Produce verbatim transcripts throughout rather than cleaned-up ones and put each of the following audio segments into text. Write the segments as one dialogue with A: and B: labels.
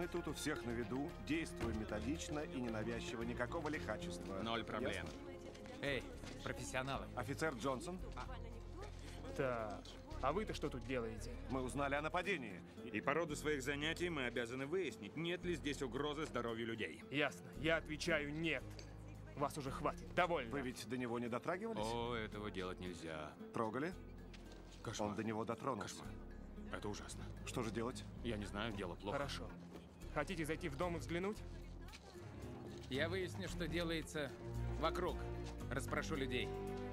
A: Мы тут у всех на виду, действуем методично и ненавязчиво, никакого лихачества.
B: Ноль проблем.
A: Ясно?
C: Эй, профессионалы.
A: Офицер Джонсон,
D: Так, а вы-то что тут делаете?
A: мы узнали о нападении.
B: И по роду своих занятий мы обязаны выяснить, нет ли здесь угрозы здоровью людей.
D: Ясно, я отвечаю нет. Вас уже хватит, довольно.
A: Вы ведь до него не дотрагивались?
C: О, этого делать нельзя.
A: Трогали?
C: Кошмар.
A: Он до него дотронулся.
C: Кошмар. Это ужасно.
A: Что же делать?
C: Я не знаю, дело плохо.
D: Хорошо. Хотите зайти в дом и взглянуть?
C: Я выясню, что делается вокруг. Расспрошу людей.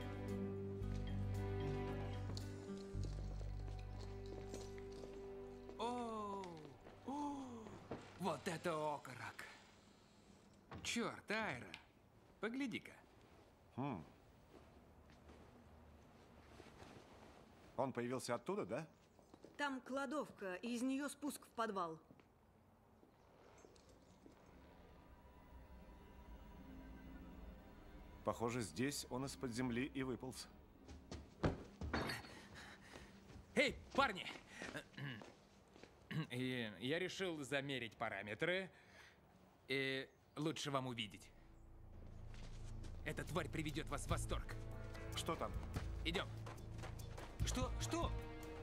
C: О, о, вот это окорок. Черт, Айра. Погляди-ка.
A: Он появился оттуда, да?
E: Там кладовка, и из нее спуск в подвал.
A: Похоже, здесь он из-под земли и выполз.
C: Эй, парни! И я решил замерить параметры. И лучше вам увидеть. Эта тварь приведет вас в восторг.
A: Что там?
C: Идем. Что? Что?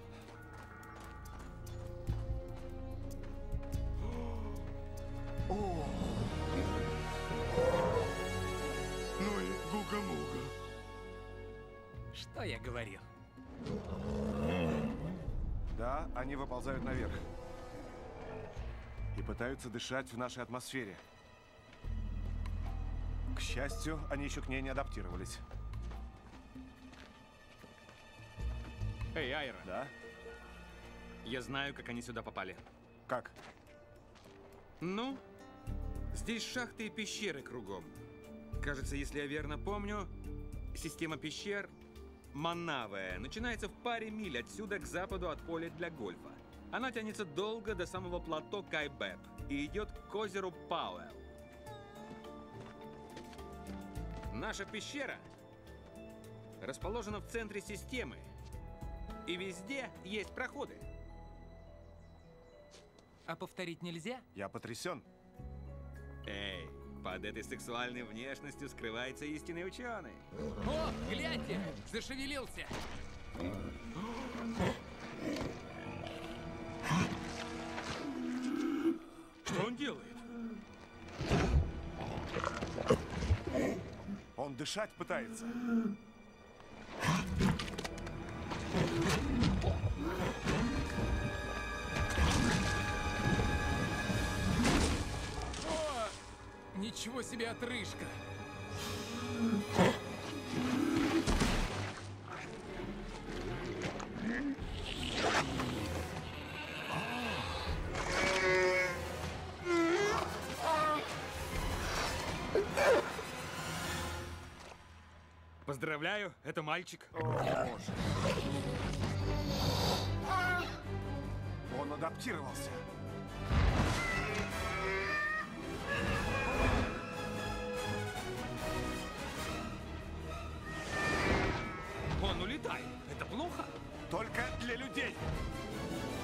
B: Ну и гуга-муга.
C: Что я говорил?
A: Да, они выползают наверх. И пытаются дышать в нашей атмосфере. К счастью, они еще к ней не адаптировались.
B: Эй, Айра,
A: Да?
B: я знаю, как они сюда попали.
A: Как?
B: Ну, здесь шахты и пещеры кругом. Кажется, если я верно помню, система пещер манавая начинается в паре миль отсюда к западу от поля для гольфа. Она тянется долго до самого плато Кайбэб и идет к озеру Пауэлл. Наша пещера расположена в центре системы, и везде есть проходы.
C: А повторить нельзя?
A: Я потрясен.
B: Эй, под этой сексуальной внешностью скрывается истинный ученый.
C: О, гляньте! Зашевелился!
B: Что он делает?
A: Он дышать пытается.
C: О! Ничего себе отрыжка!
B: Поздравляю, это мальчик.
A: О, боже. Он адаптировался.
B: Он улетает. Это плохо?
A: Только для людей.